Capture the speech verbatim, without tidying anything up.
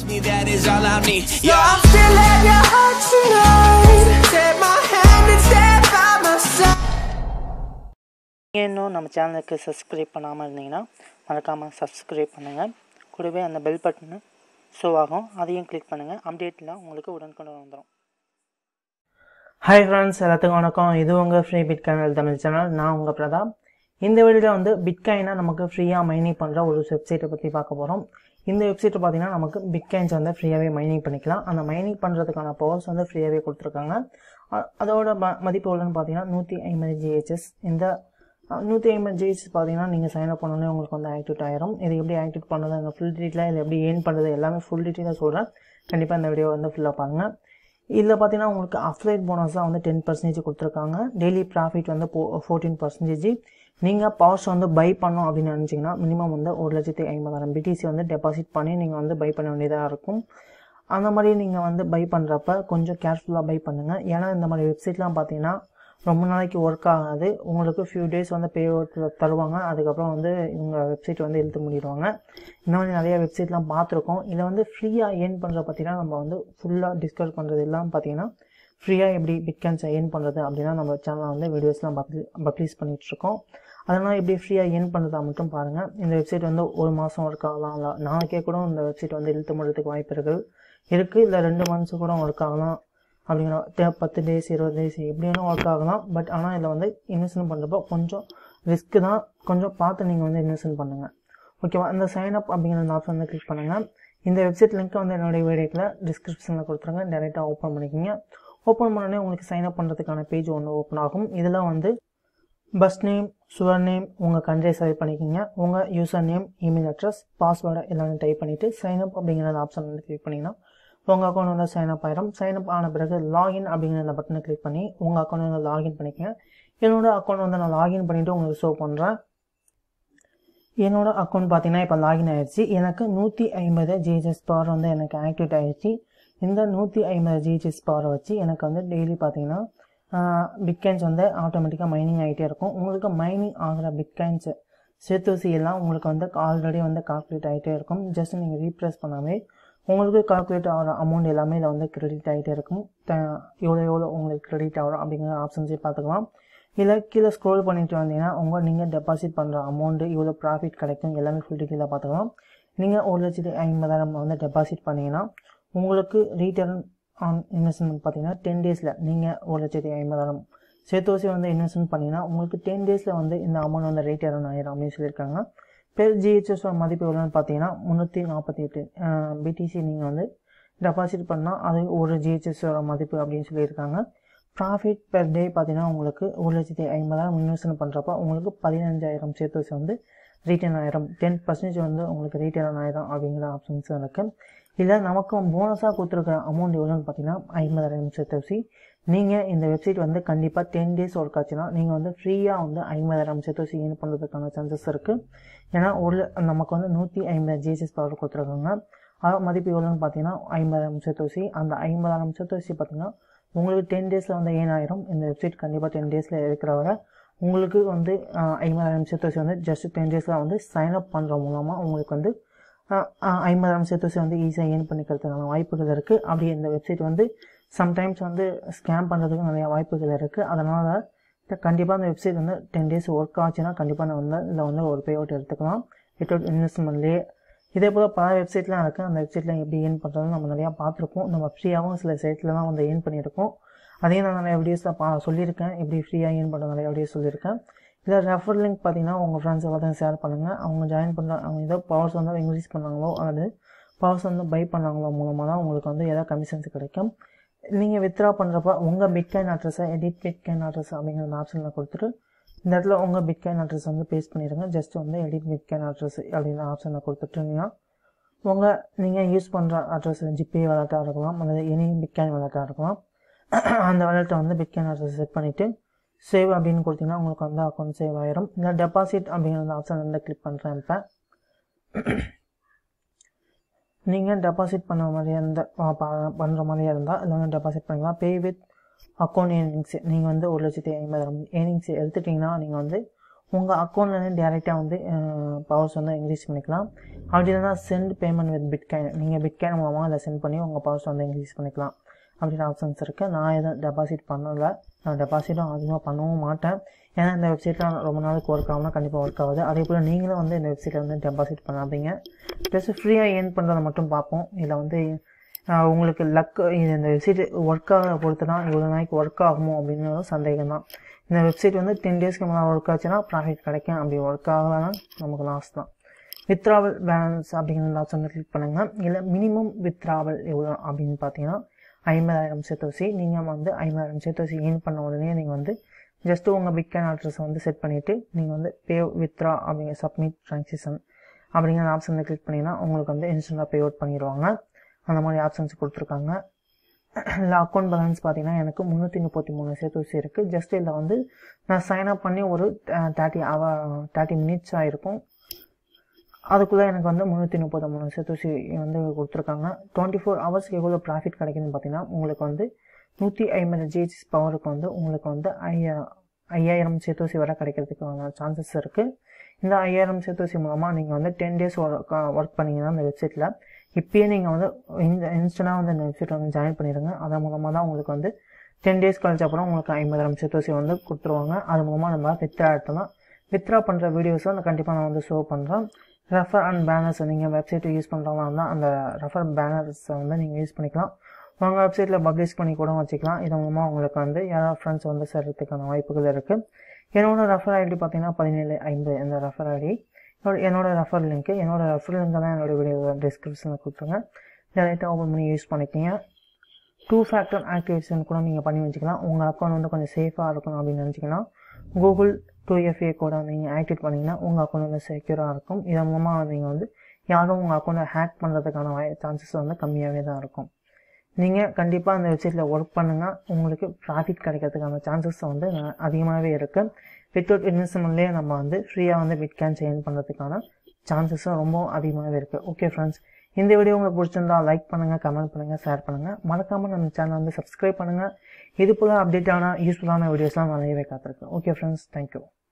me, that is all I need. Yeah, I'm still at your heart tonight. Take my hand and stand by my side. இன்னும் நம்ம சேனலுக்கு subscribe பண்ணாமல் இருந்தீங்கன்னா மறக்காமல் subscribe பண்ணுங்கள். கூடவே அந்த பெல் பட்டனு ஷோ ஆகும், அதையும் கிளிக் பண்ணுங்கள். அப்டேட்லாம் உங்களுக்கு உடனுக்குடன் வந்துடும். ஹாய் ஃப்ரெண்ட்ஸ், எல்லாத்துக்கும் வணக்கம். இது உங்கள் ஃப்ரீ பிட்காயின் தமிழ் சேனல். நான் உங்கள் பிரதாப். இந்த வீடியோவில் வந்து பிட்காயினை நமக்கு ஃப்ரீயாக மைனிங் பண்ணுற ஒரு வெப்சைட்டை பற்றி பார்க்க போகிறோம். இந்த வெப்சைட்டை பார்த்தீங்கன்னா நமக்கு பிட்காயின்ஸ் வந்து ஃப்ரீயாகவே மைனிங் பண்ணிக்கலாம். அந்த மைனிங் பண்ணுறதுக்கான பவர்ஸ் வந்து ஃப்ரீயாகவே கொடுத்துருக்காங்க. அதோட ம மதிப்பு எவ்வளோன்னு பார்த்தீங்கன்னா நூற்றி ஐம்பது ஜிஹெச்எஸ். இந்த நூற்றி ஐம்பது ஜிஹெச்எஸ் பார்த்தீங்கன்னா நீங்கள் சைன் அப் பண்ணோன்னே உங்களுக்கு வந்து ஆக்டிவேட் ஆயிரும். இது எப்படி ஆக்டிவேட் பண்ணுறது, அந்த ஃபுல் டீட்டெயிலாக இது எப்படி ஏர்ன் பண்ணுறது எல்லாமே ஃபுல் டீட்டெயிலாக சொல்கிறேன். கண்டிப்பாக இந்த வீடியோ வந்து ஃபுல்லாக பாருங்கள். இதில் பார்த்தீங்கன்னா உங்களுக்கு அஃப்லைட் போனஸாக வந்து டென் பர்சன்டேஜ் கொடுத்துருக்காங்க. டெய்லி ப்ராஃபிட் வந்து ஃபோர்டீன் பர்சன்டேஜ். நீங்கள் பவர்ஸ் வந்து பை பண்ணோம் அப்படின்னு நினச்சிங்கன்னா மினிமம் வந்து ஒரு லட்சத்தி ஐம்பதாயிரம் பிடிசி வந்து டெபாசிட் பண்ணி நீங்கள் வந்து பை பண்ண வேண்டியதாக இருக்கும். அந்த மாதிரி நீங்கள் வந்து பை பண்ணுறப்ப கொஞ்சம் கேர்ஃபுல்லாக பை பண்ணுங்கள். ஏன்னா இந்த மாதிரி வெப்சைட்லாம் பார்த்தீங்கன்னா ரொம்ப நாளைக்கு ஒர்க் ஆகாது. உங்களுக்கு ஃபியூ டேஸ் வந்து பே அவுட் தருவாங்க, அதுக்கப்புறம் வந்து இவங்க வெப்சைட் வந்து இழுத்து முடிடுவாங்க. இந்த மாதிரி நிறைய வெப்சைட்லாம் பார்த்துருக்கோம். இதை வந்து ஃப்ரீயாக ஏர்ன் பண்ணுற பார்த்தீங்கன்னா நம்ம வந்து ஃபுல்லாக டிஸ்கஸ் பண்ணுறது எல்லாம் பார்த்தீங்கன்னா ஃப்ரீயாக எப்படி பிட்காயின்ஸை ஏர்ன் பண்ணுறது அப்படின்னா நம்ம சேனலில் வந்து வீடியோஸ்லாம் பப்ளி பப்ளிஷ் பண்ணிகிட்ருக்கோம். அதனால் எப்படி ஃப்ரீயாக ஏர்ன் பண்ணுறதா மட்டும் பாருங்கள். இந்த வெப்சைட் வந்து ஒரு மாதம் ஒர்க் ஆகலாம், இல்லை நாளைக்கே கூட இந்த வெப்சைட் வந்து இழுத்து முடிறதுக்கு வாய்ப்புகள் இருக்குது. இல்லை ரெண்டு மந்த்ஸு கூட ஒர்க் ஆகலாம். அப்படிங்கிற பத்து டேஸ் இருபது டேஸ் எப்படி வேணும் ஒர்க் ஆகலாம். பட் ஆனால் இதில் வந்து இன்வெஸ்ட்மெண்ட் பண்ணுறப்போ கொஞ்சம் ரிஸ்க்கு தான். கொஞ்சம் பார்த்து நீங்கள் வந்து இன்வெஸ்ட்மெண்ட் பண்ணுங்கள், ஓகேவா? இந்த சைன் அப் அப்படிங்கிற அந்த ஆப்ஷன் வந்து கிளிக் பண்ணுங்கள். இந்த வெப்சைட் லிங்க் வந்து என்னுடைய வீடியோக்கில் டிஸ்கிரிப்ஷனில் கொடுத்துருங்க. டேரெக்டாக ஓப்பன் பண்ணிக்கிங்க. ஓப்பன் பண்ணோடனே உங்களுக்கு சைன் அப் பண்ணுறதுக்கான பேஜ் ஒன்று ஓப்பன் ஆகும். இதில் வந்து பஸ் நேம், சுவர் நேம், உங்கள் கண்ட்ரியை செலக்ட் பண்ணிக்கிங்க. உங்கள் யூசர் நேம், இமெயில் அட்ரஸ், பாஸ்வேர்டை எல்லாமே டைப் பண்ணிவிட்டு சைன் அப் அப்படிங்கிற அந்த ஆப்ஷன் வந்து கிளிக் பண்ணிங்கன்னா உங்கள் அக்கௌண்ட் வந்து சைன் அப் ஆயிரும். சைன் அப் ஆன பிறகு லாகின் அப்படிங்கிற அந்த பட்டனை கிளிக் பண்ணி உங்கள் அக்கௌண்ட் வந்து லாகின் பண்ணிக்கங்க. என்னோட அக்கௌண்ட் வந்து நான் லாகின் பண்ணிவிட்டு உங்களுக்கு ஷோ பண்ணுறேன். என்னோட அக்கௌண்ட் பார்த்தீங்கன்னா இப்போ லாகின் ஆகிடுச்சு. எனக்கு நூற்றி ஐம்பது ஜிஹெச்எஸ் பவர் வந்து எனக்கு ஆக்டிவேட் ஆகிடுச்சு. இந்த நூற்றி ஐம்பது ஜிஹெச்எஸ் பவரை வச்சு எனக்கு வந்து டெய்லி பார்த்தீங்கன்னா பிட்காயின்ஸ் வந்து ஆட்டோமேட்டிக்காக மைனிங் ஆகிட்டே இருக்கும். உங்களுக்கு மைனிங் ஆகிற பிட்காயின்ஸ் சேர்த்து எல்லாம் உங்களுக்கு வந்து ஆல்ரெடி வந்து கால்குலேட் ஆகிட்டே இருக்கும். ஜஸ்ட் நீங்கள் ரீப்ரெஸ் பண்ணாமே உங்களுக்கு கால்குலேட் ஆகிற அமௌண்ட் எல்லாமே இதில் வந்து கிரெடிட் ஆகிட்டே இருக்கும். எவ்வளோ எவ்வளோ உங்களுக்கு கிரெடிட் ஆகும் அப்படிங்கிற ஆப்ஷன்ஸே பார்த்துக்கலாம். இல்லை கீழே ஸ்க்ரோல் பண்ணிட்டு வந்தீங்கன்னா உங்கள் நீங்கள் டெபாசிட் பண்ணுற அமௌண்ட்டு இவ்வளோ ப்ராஃபிட் கிடைக்கும் எல்லாமே ஃபுல் டீட்டெயிலாக பார்த்துக்கலாம். நீங்கள் ஒரு லட்சத்தி ஐம்பதாயிரம் வந்து டெபாசிட் பண்ணிங்கன்னா உங்களுக்கு ரீட்டர்ன் ஆன் இன்வெஸ்ட்மெண்ட் பார்த்தீங்கன்னா டென் டேஸில் நீங்கள் ஒரு லட்சத்தி ஐம்பதாயிரம் சேர்த்து வந்து இன்வெஸ்ட்மெண்ட் பண்ணிங்கன்னா உங்களுக்கு டென் டேஸில் வந்து இந்த அமௌண்ட் வந்து ரீட்டர்ன் ஆயிரும் அப்படின்னு சொல்லியிருக்காங்க. பெர் ஜிஹெச்எஸ் மதிப்பு எவ்வளோன்னு பார்த்தீங்கன்னா முந்நூற்றி நாற்பத்தி எட்டு பிடிசி நீங்கள் வந்து டெபாசிட் பண்ணால் அது ஒரு ஜிஹெச்எஸோட மதிப்பு அப்படின்னு சொல்லியிருக்காங்க. ப்ராஃபிட் பெர் டே பார்த்தீங்கன்னா உங்களுக்கு ஒரு லட்சத்தி ஐம்பதாயிரம் இன்வெஸ்ட்மெண்ட் பண்ணுறப்போ உங்களுக்கு பதினஞ்சாயிரம் சேர்த்து வந்து ரீட்டர்ன் ஆயிரம், டென் பர்சன்டேஜ் வந்து உங்களுக்கு ரீட்டர்ன் ஆயிரம் அப்படிங்கிற ஆப்ஷன்ஸ் இருக்குது. இல்லை நமக்கு போனஸாக கொடுத்துருக்குற அமௌண்ட் எவ்வளோன்னு பார்த்தீங்கன்னா ஐம்பதாயிரம் சேர்த்து. நீங்கள் இந்த வெப்சைட் வந்து கண்டிப்பாக டென் டேஸ் ஒர்க் ஆச்சுன்னா நீங்கள் வந்து ஃப்ரீயாக வந்து ஐம்பதாயிரம் சேர்த்து ஏர்ன் பண்ணுறதுக்கான சான்சஸ் இருக்குது. ஏன்னா ஒரு நமக்கு வந்து நூற்றி ஐம்பது ஜிஹெச்எஸ் பவர் கொடுத்துருக்காங்க. அது மதிப்பு எவ்வளோன்னு பார்த்தீங்கன்னா ஐம்பதாயிரம் சேர்த்து. அந்த ஐம்பதாயிரம் சேர்த்து பார்த்தீங்கன்னா உங்களுக்கு டென் டேஸில் வந்து ஏன் ஆயிரும். இந்த வெப்சைட் கண்டிப்பாக டென் டேஸில் இருக்கிற வரை உங்களுக்கு வந்து ஐம்பதாயிரம் சேர்த்து வந்து ஜஸ்ட் டென் டேஸில் வந்து சைன் அப் பண்ணுற மூலமாக உங்களுக்கு வந்து ஐம்பதாயிரம் சேர்த்து வந்து ஈஸியாக ஏர்ன் பண்ணிக்கிறதுக்கான வாய்ப்புகள் இருக்குது. அப்படி இந்த வெப்சைட் வந்து சம்டைம்ஸ் வந்து ஸ்கேம் பண்ணுறதுக்கு நிறையா வாய்ப்புகள் இருக்குது. அதனால் கண்டிப்பாக அந்த வெப்சைட் வந்து டென் டேஸ் ஒர்க் ஆச்சுன்னா கண்டிப்பாக நான் வந்து இதில் வந்து ஒரு பே அவுட் எடுத்துக்கலாம் வித்தவுட் இன்வெஸ்ட்மெண்ட்லேயே. இதே போல் பல வெப்சைட்லாம் இருக்குது. அந்த வெப்சைட்டில் எப்படி ஏர்ன் பண்ணுறதுன்னு நம்ம நிறையா பார்த்துருக்கோம். நம்ம ஃப்ரீயாகவும் சில சைட்லலாம் வந்து ஏர்ன் பண்ணியிருக்கோம். அதையும் நான் நிறைய வீடியோஸில் பா சொல்லியிருக்கேன் எப்படி ஃப்ரீயாக ஏர்ன் பண்ணுற நிறைய வீடியோஸ் சொல்லியிருக்கேன். இதில் ரெஃபர் லிங்க் பார்த்தீங்கன்னா உங்கள் ஃப்ரெண்ட்ஸ் எல்லாத்தையும் ஷேர் பண்ணுங்கள். அவங்க ஜாயின் பண்ணுற அவங்க ஏதோ பவர்ஸ் வந்து இன்க்ரீஸ் பண்ணாங்களோ அல்லது பவர்ஸ் வந்து பை பண்ணாங்களோ மூலமாக தான் உங்களுக்கு வந்து ஏதாவது கமிஷன்ஸ் கிடைக்கும். நீங்கள் வித்ரா பண்ணுறப்ப உங்கள் பிட்காயின் அட்ரஸை எடிட் பிட்காயின் அட்ரஸ் அப்படிங்கிற ஆப்ஷனில் கொடுத்துட்டு இந்த இடத்துல உங்கள் பிட்காயின் அட்ரஸ் வந்து பேஸ்ட் பண்ணிடுங்க. ஜஸ்ட் வந்து எடிட் பிட்காயின் அட்ரஸ் அப்படிங்கிற ஆப்ஷனில் கொடுத்துட்டீங்கன்னா உங்கள் நீங்கள் யூஸ் பண்ணுற அட்ரஸ் ஜிபே வாலெட்டாக இருக்கலாம் அல்லது எனி பிட்காயின் வாலெட்டாக இருக்கலாம். அந்த வாலெட்டை வந்து பிட்காயின் அட்ரஸ் செட் பண்ணிவிட்டு சேவ் அப்படின்னு கொடுத்தீங்கன்னா உங்களுக்கு வந்து அக்கௌண்ட் சேவ் ஆயிரும். இல்லை டெபாசிட் அப்படிங்கிற அந்த ஆப்ஷன் வந்து கிளிக் பண்ணுறேன். இப்போ நீங்கள் டெபாசிட் பண்ண மாதிரியாக இருந்தால் பண்ணுற மாதிரியாக இருந்தால் இல்லை வந்து டெபாசிட் பண்ணிக்கலாம். பே வித் அக்கௌண்ட் ஏர்னிங்ஸ் நீங்கள் வந்து ஒரு லட்சத்தி ஐம்பதாயிரம் ஏர்னிங்ஸ் எடுத்துட்டிங்கன்னா நீங்கள் வந்து உங்கள் அக்கௌண்ட்லேருந்து டேரெக்டாக வந்து பவர்ஸ் வந்து இன்க்ரீஸ் பண்ணிக்கலாம். அப்படி இல்லைனா சென்ட் பேமெண்ட் வித் பிட்காயின், நீங்கள் பிட்காயின் மூலமாக அதை சென்ட் பண்ணி உங்கள் பவர்ஸ் வந்து இன்க்ரீஸ் பண்ணிக்கலாம் அப்படின்ற ஆப்ஷன்ஸ் இருக்குது. நான் எதுவும் டெபாசிட் பண்ணலை, நான் டெபாசிட்டும் அதிகமாக பண்ணவும் மாட்டேன். ஏன்னா இந்த வெப்சைட்டில் ரொம்ப நாளைக்கு ஒர்க் ஆகும்னா கண்டிப்பாக ஒர்க் ஆகுது. அதே போல் நீங்களும் வந்து இந்த வெப்சைட்டில் வந்து டெபாசிட் பண்ணாதீங்க. ப்ளஸ் ஃப்ரீயாக ஏர்ன் பண்ணுறதை மட்டும் பார்ப்போம். இதில் வந்து உங்களுக்கு லக் இது இந்த வெப்சைட் ஒர்க்காக பொறுத்து தான் இவ்வளோ நாளைக்கு ஒர்க் ஆகுமோ அப்படின்னு சந்தேகம் தான். இந்த வெப்சைட் வந்து டென் டேஸ்க்கு மேலே ஒர்க் ஆச்சுன்னா ப்ராஃபிட் கிடைக்கும், அப்படி ஒர்க் ஆகலைன்னா நமக்கு லாஸ் தான். வித்ராவல் பேலன்ஸ் அப்படிங்கிற ஆப்ஷன் கிளிக் பண்ணுங்கள். இல்லை மினிமம் வித்ராவல் எவ்வளோ அப்படின்னு பார்த்தீங்கன்னா ஐம்பதாயிரம் சேர்த்து வச்சு நீங்கள் வந்து ஐம்பதாயிரம் சேர்த்து வச்சு ஏர்ன் பண்ண உடனே நீங்கள் வந்து ஜஸ்ட்டு உங்கள் பிட்காயின் அட்ரஸை வந்து செட் பண்ணிவிட்டு நீங்கள் வந்து பே வித்ரா அப்படிங்கிற சப்மிட் ட்ரான்சாக்ஷன் அப்படிங்கிற ஆப்ஷனில் கிளிக் பண்ணிங்கன்னா உங்களுக்கு வந்து இன்ஸ்டண்ட்டாக பே அவுட் பண்ணிடுவாங்க. அந்த மாதிரி ஆப்ஷன்ஸ் கொடுத்துருக்காங்க. இல்லை அக்கௌண்ட் பேலன்ஸ் பார்த்தீங்கன்னா எனக்கு முந்நூற்றி முப்பத்தி மூணு சேர்த்து வச்சு இருக்குது. ஜஸ்ட் இதில் வந்து நான் சைன் அப் பண்ணி ஒரு தேர்ட்டி அவர் தேர்ட்டி மினிட்ஸ் ஆகிருக்கும். அதுக்குள்ளே எனக்கு வந்து முந்நூற்றி முப்பத்தி மூணு சேர்த்து வச்சு வந்து கொடுத்துருக்காங்க. டுவெண்ட்டி ஃபோர் ஹவர்ஸ்க்கு எவ்வளோ ப்ராஃபிட் கிடைக்குதுன்னு பார்த்தீங்கன்னா உங்களுக்கு வந்து நூற்றி ஐம்பது ஜிஹெச் பவருக்கு வந்து உங்களுக்கு வந்து ஐயா ஐயாயிரம் சேர்த்தூசி வரை கிடைக்கிறதுக்கான சான்சஸ் இருக்குது. இந்த ஐயாயிரம் சேர்த்தூசி மூலமாக நீங்கள் வந்து டென் டேஸ் ஒர்க் ஒர்க் பண்ணிங்கன்னா அந்த வெப்சைட்டில் இப்போயே நீங்கள் வந்து இந்த இன்ஸ்டன்ட்டாக வந்து இந்த வெப்சைட்டில் வந்து ஜாயின் பண்ணிடுங்க. அதன் மூலமாக தான் உங்களுக்கு வந்து டென் டேஸ் கழிச்ச அப்புறம் உங்களுக்கு ஐம்பதாயிரம் சேர்த்தூசி வந்து கொடுத்துருவாங்க. அது மூலமாக நம்ம வித்ரா எடுத்தலாம். வித்ரா பண்ணுற வீடியோஸை நான் கண்டிப்பாக நான் வந்து ஷோ பண்ணுறேன். ரெஃபர் அண்ட் பேனர்ஸ் நீங்கள் வெப்சைட்டை யூஸ் பண்ணுறவங்க இருந்தால் அந்த ரெஃபர் பேனர்ஸை வந்து நீங்கள் யூஸ் பண்ணிக்கலாம். உங்கள் வெப்சைட்டில் பப்ளிஷ் பண்ணி கூட வச்சுக்கலாம். இது மூலமாக உங்களுக்கு வந்து யாராவது ஃப்ரெண்ட்ஸ் வந்து சேர்றதுக்கான வாய்ப்புகள் இருக்குது. என்னோடய ரெஃபர் ஐடி பார்த்தீங்கன்னா பதினேழு ஐம்பது இந்த ரெஃபர் ஐடி என்னோட ரெஃபர் லிங்க்கு என்னோட ரெஃபர் லிங்க்கை தான் என்னோடய வீடியோ டிஸ்கிரிப்ஷனில் கொடுத்துருங்க. டேரெக்டாக ஓப்பன் பண்ணி யூஸ் பண்ணிக்கிங்க. டூ ஃபேக்டர் ஆக்டிவேஷன் கூட நீங்கள் பண்ணி வச்சுக்கலாம். உங்கள் அக்கௌண்ட் வந்து கொஞ்சம் சேஃபாக இருக்கணும் அப்படின்னு நினச்சிங்கன்னா கூகுள் டூ எஃப்ஏ கூட நீங்கள் ஆக்டிவேட் பண்ணிங்கன்னா உங்கள் அக்கௌண்ட் வந்து செக்யூராக இருக்கும். இதன் மூலமாக நீங்கள் வந்து யாரும் உங்கள் அக்கௌண்ட்டை ஹேக் பண்ணுறதுக்கான சான்சஸ் வந்து கம்மியாகவே தான் இருக்கும். நீங்கள் கண்டிப்பாக அந்த வெப்சைட்டில் ஒர்க் பண்ணுங்கள். உங்களுக்கு ப்ராஃபிட் கிடைக்கிறதுக்கான சான்சஸ் வந்து அதிகமாகவே இருக்குது. வித்தவுட் இன்வெஸ்ட்மெண்ட்லேயே நம்ம வந்து ஃப்ரீயாக வந்து பிட்காயின் சேஞ்ச் பண்ணுறதுக்கான சான்சஸும் ரொம்ப அதிகமாகவே இருக்குது. ஓகே ஃப்ரெண்ட்ஸ், இந்த வீடியோ உங்களுக்கு பிடிச்சிருந்தா லைக் பண்ணுங்கள், கமெண்ட் பண்ணுங்கள், ஷேர் பண்ணுங்கள். மறக்காமல் நம்ம சேனலை வந்து சப்ஸ்கிரைப் பண்ணுங்கள். இது போல் அப்டேட்டான யூஸ்ஃபுல்லான வீடியோஸ்லாம் நிறையவே காத்திருக்கு. Okay friends, thank you.